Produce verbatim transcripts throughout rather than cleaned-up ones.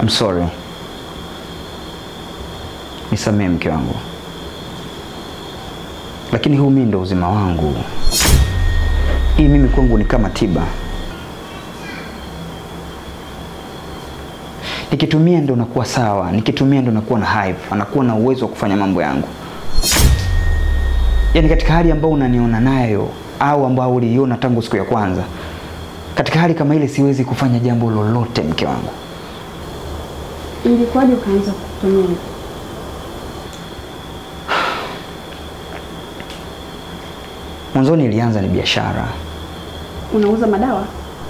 I'm sorry. Nisamehe mke wangu. Lakini huu mimi ndo uzima wangu. Hii mimi kwangu ni kama tiba. Nikitumia ndo nakuwa sawa, nikitumia ndo nakuwa na hype, anakuwa na uwezo wa kufanya mambo yangu. Yaani katika hali ambayo unaniona nayo au ambayo uliiona tangu siku ya kwanza, katika hali kama ile siwezi kufanya jambo lolote mke wangu. Ilikuwaje ukaanza kutumia? Mwanzoni ilianza ni biashara. Unauza madawa?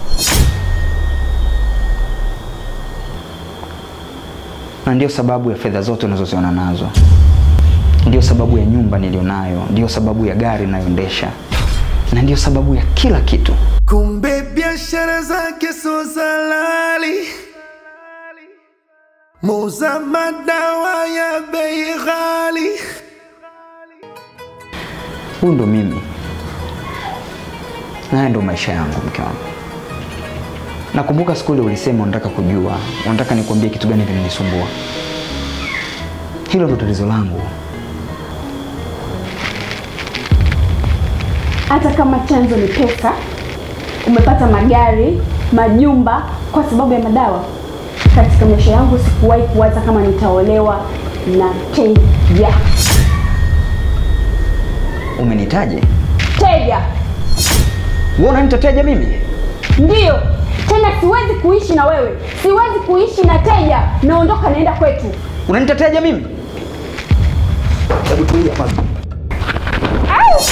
Na ndio sababu ya fedha zote unazoziona nazo. Ndio sababu ya nyumba nilionayo, ndio sababu ya gari ninayoendesha. Na ndio sababu ya kila kitu. Kumbe biashara zake so halali. Muuza madawa ya bei ghali. Huyu ndo mimi. Na ndo maisha yangu mke wangu. Nakumbuka siku ile ulisema unataka kujua, unataka nikwambie kitu gani kinanisumbua. Hilo ndo tatizo langu. Hata kama chanzo ni pesa, umepata magari, majumba kwa sababu ya madawa. Katika maisha yangu sikuwahi kuwaza kama nitaolewa na Teja. Umenitaje? Teja. Wewe unaniita Teja mimi? Ndio. Tena siwezi kuishi na wewe. Siwezi kuishi na Teja. Naondoka naenda kwetu. Unaniita Teja mimi? Hebu tulia kwanza. Au!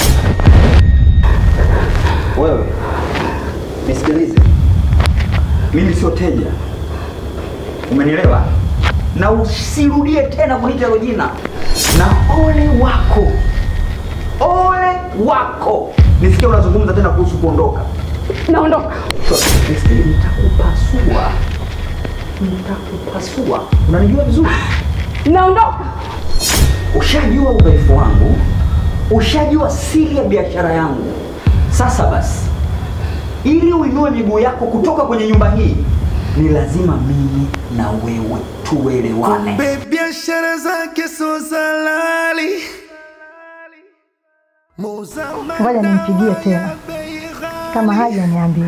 Wewe. Nisikilize. Mimi sio Teja. Umenielewa? Na usirudie tena kuniita hilo jina. Na ole wako. Ole wako. Nisikie unazungumza tena kuhusu kuondoka. Naondoka. Nisikie nitakupasua. Nitakupasua. Unanijua vizuri? Naondoka. Ushajua udhaifu wangu. Ushajua siri ya biashara yangu. Sasa basi, ili uinue miguu yako kutoka kwenye nyumba hii, ni lazima mimi na wewe tuelewane. Kumbe biashara zake so halali. Ngoja nimpigie tena. Kama haja niambie.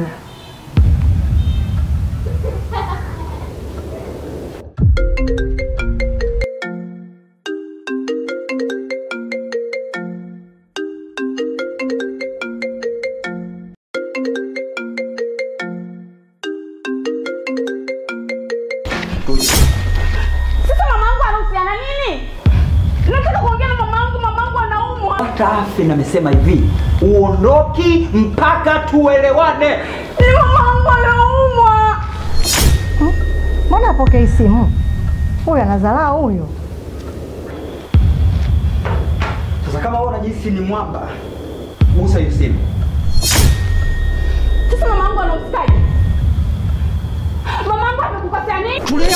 Sasa mamangu anahusiana nini? Nataka kuongea na mamangu, mamangu anaumwa. Tafi na amesema hivi, uondoki mpaka tuelewane. Ni mamangu anaumwa. Mbona apokei simu? Huyu anadharau huyu. Sasa kama wewe unajisi ni mwamba, gusa hiyo simu. Sasa mamangu anahusikaje? Mamangu amekukosea nini? Tulia.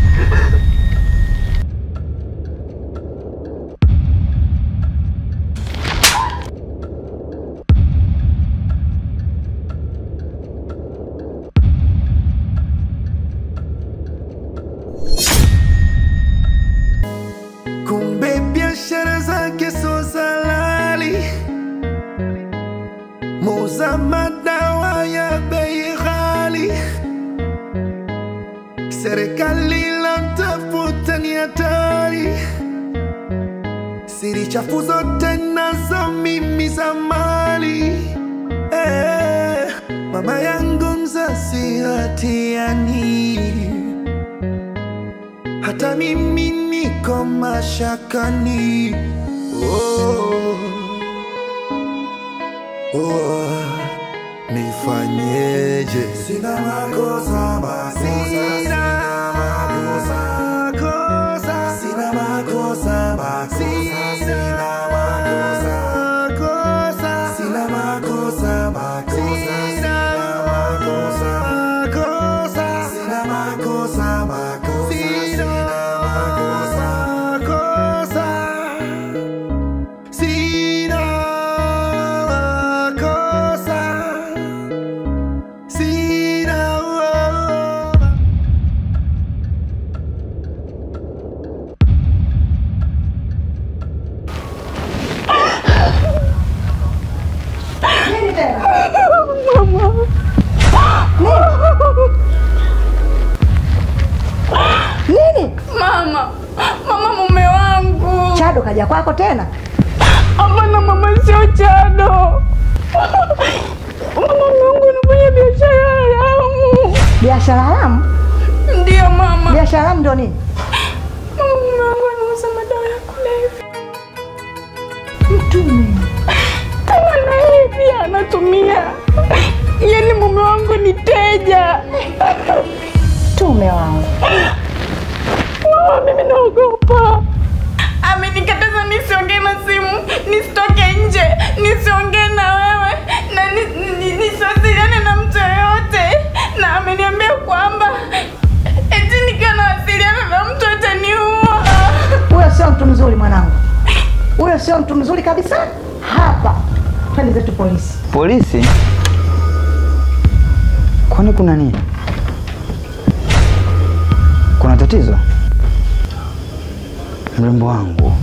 Kumbe biashara zake so halali. Muuza madawa ya bei ghali. Serikali lamtafuta ni hatari. Siri chafu zote nazo mimi za mali. Eh, mama yangu mzazi hatiani. Hata mimi niko mashakani. Oh, oh, nifanyeje? Sina makosa, makosa, sina makosa, makosa, sina makosa, makosa, sina makosa, makosa, sina makosa, makosa, sina makosa, makosa, sina makosa, makosa, sina makosa, makosa, sina makosa, sina. kaja kwako tena? Hapana mama, sio Chado. Mama wangu anafanya biashara haramu. Biashara haramu? Ndio mama. Biashara haramu ndio nini? Mama wangu anauza madawa ya kulevya. Mtume. Kama na yeye pia anatumia. Yaani mume wangu ni teja. Mtume wangu. Mama, mimi naogopa. Amenikataza nisiongee na simu, nisitoke nje, nisiongee na wewe, na nisiwasiliane na mtu yoyote. Na ameniambia kwamba eti nikiwa nawasiliana na mtu ataniua. Huyo sio mtu mzuri mwanangu. Huyo sio mtu mzuri kabisa. Hapa twende zetu polisi. Polisi? Kwani kuna nini? Kuna tatizo? Mrembo wangu,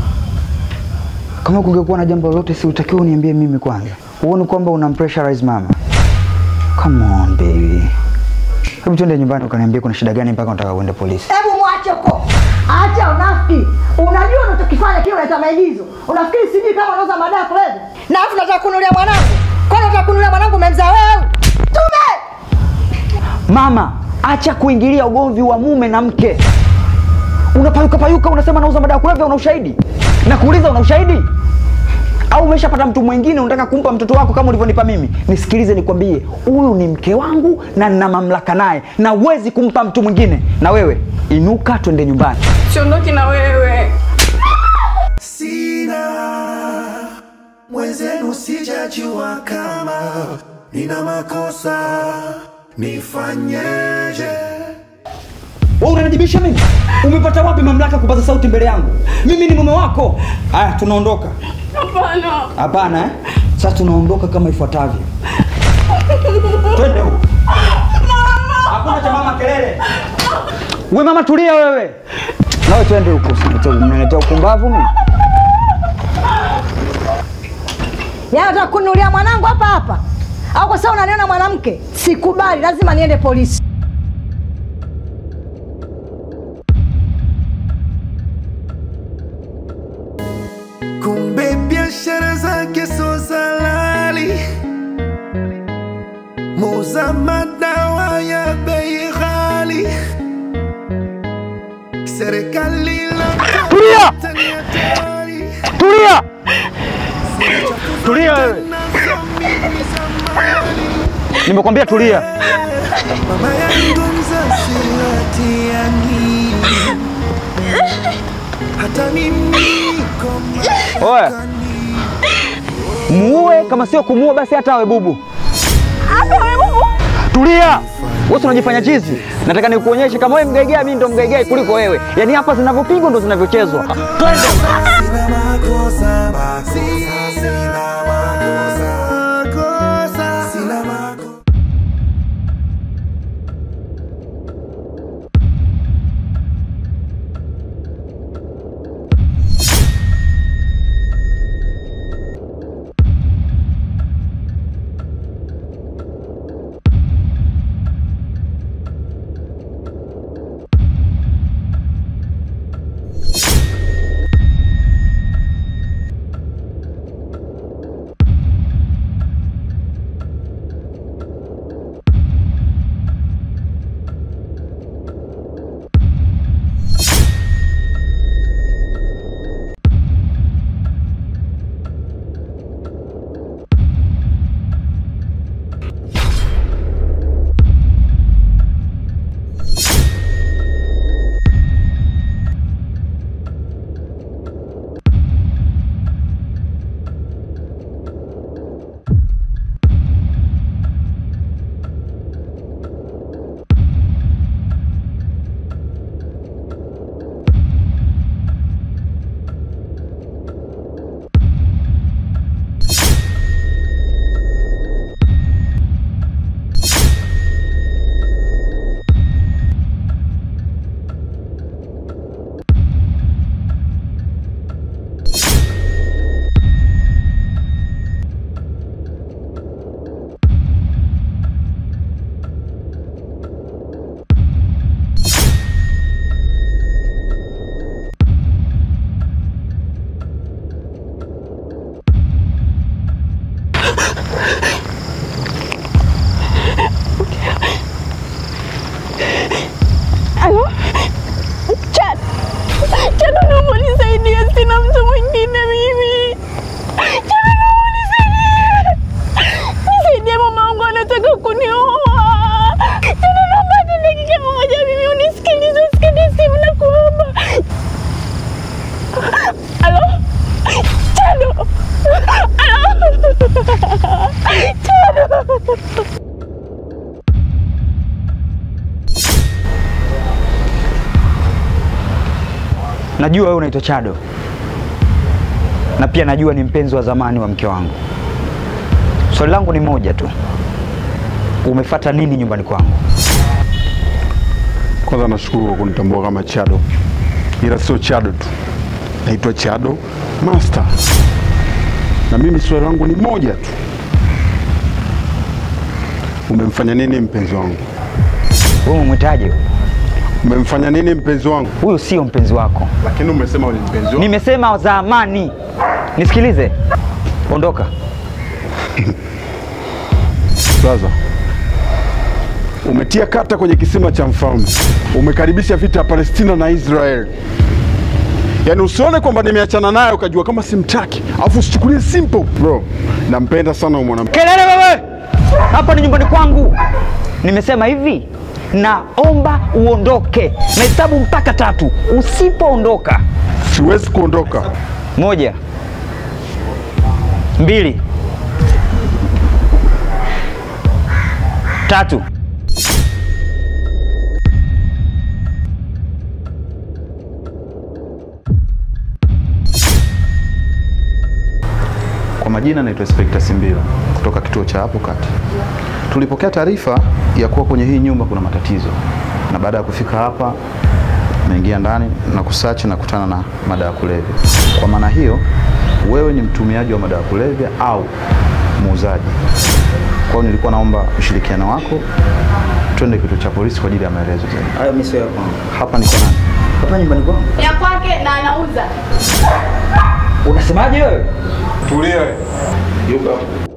kama kungekuwa na jambo lolote si utakiwa uniambie mimi kwanza. Uone kwamba unampressurize mama. Come on baby. Hebu twende nyumbani ukaniambie kuna shida gani mpaka unataka uende polisi. Hebu muache huko. Acha unafiki. Unajua unachokifanya kile unaita maigizo. Unafikiri sijui kama unauza madawa kulevya? Na afu nataka kununulia mwanangu. Kwani unataka kununulia mwanangu umemzaa wewe? Tume! Mama, acha kuingilia ugomvi wa mume na mke. Unapayuka payuka unasema nauza madawa kulevya, una ushahidi? Na kuuliza una ushahidi? Au umeshapata mtu mwingine unataka kumpa mtoto wako kama ulivyonipa mimi? Nisikilize nikwambie, huyu ni mke wangu na nina mamlaka naye na uwezi kumpa mtu mwingine. Na wewe, inuka twende nyumbani. Siondoki na wewe. Sina mwenzenu, sijajua kama nina makosa, nifanyeje? Wewe unanijibisha mimi? Umepata wapi mamlaka kupaza sauti mbele yangu? Mimi ni mume wako. Haya, tunaondoka. Hapana. Hapana eh? Sasa tunaondoka kama ifuatavyo. Twende huko. Mama! Hakuna cha mama kelele. Wewe mama tulia wewe. Na wewe twende huko. Unaniletea ukumbavu mimi. Yeye anataka kununulia mwanangu hapa hapa. Au kwa sababu unaniona mwanamke? Sikubali, lazima niende polisi. Kumbe biashara zake so halali, muuza madawa ya bei ghali. Serikali la Tulia! Tulia! Tulia wewe. Nimekwambia tulia. Mama yangu mzazi hatiani, hata mimi koma. Oe. Muue kama sio kumuua basi hata awe bubu. Hata wewe bubu. Tulia. Wewe unajifanya chizi. Nataka nikuonyeshe kama wewe mgaigea mimi ndo mgaigea kuliko wewe. Yaani hapa zinavyopigwa ndo zinavyochezwa. Twende. Sina makosa, makosa, sina makosa, makosa, sina makosa. Najua wewe unaitwa Chado. Na pia najua ni mpenzi wa zamani wa mke wangu. Swali langu ni moja tu. Umefuata nini nyumbani kwangu? Kwanza nashukuru kwa kunitambua kama Chado. Ila sio Chado tu. Naitwa Chado Master. Na mimi swali langu ni moja tu. Umemfanya nini mpenzi wangu? Wewe umemtaje? Umemfanya nini mpenzi wangu? Huyo sio mpenzi wako. Lakini umesema ni mpenzi wangu. Nimesema zamani. Nisikilize. Ondoka. Sasa umetia kata kwenye kisima cha mfalme. Umekaribisha vita ya Palestina na Israel. Yaani usione kwamba nimeachana naye ukajua kama simtaki. Alafu usichukulie simple. Bro, nampenda sana huyo mwanamke. Kelele wewe! Hapa ni nyumbani kwangu. Nimesema hivi, naomba uondoke. Nahesabu mpaka tatu. Usipoondoka, siwezi kuondoka. Moja. Mbili. Tatu. Kwa majina naitwa Inspector Simbilo kutoka kituo cha hapo kati. Tulipokea taarifa ya kuwa kwenye hii nyumba kuna matatizo. Na baada ya kufika hapa, nimeingia ndani na kusearch na kutana na madawa ya kulevya. Kwa maana hiyo, wewe ni mtumiaji wa madawa ya kulevya au muuzaji. Kwa hiyo nilikuwa naomba ushirikiano wako. Twende kituo cha polisi kwa ajili ya maelezo zaidi. Hayo mimi sio kwangu. Hapa niko nani? Hapa nyumbani kwangu. Ya kwake na anauza. Unasemaje wewe? Tulia. Yuko.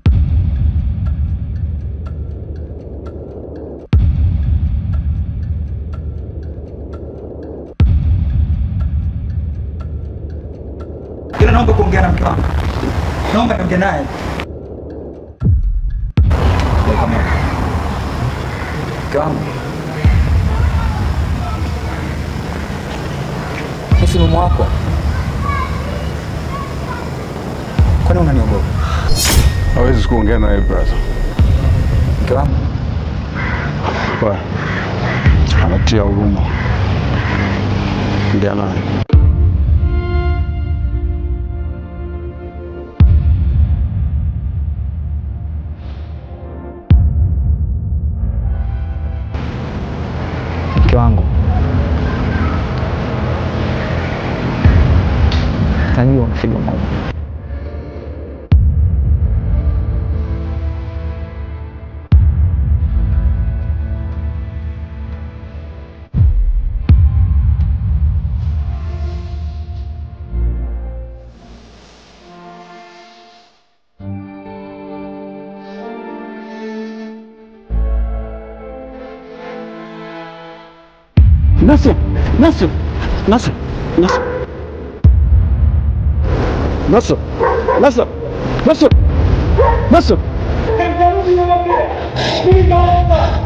Kila naomba kuongea na mke wangu. Naomba niongee naye. Mke wangu. Nisi mume wako. Kwani unaniogopa? Hawezi kuongea na yeye brother. Mke wangu. Kwa anatia huruma. Ndio naye. Mke wangu. Najua unafiga maumivu. Nasir, Nasir, Nasir, Nasir. Nasir, Nasir, Nasir, Nasir.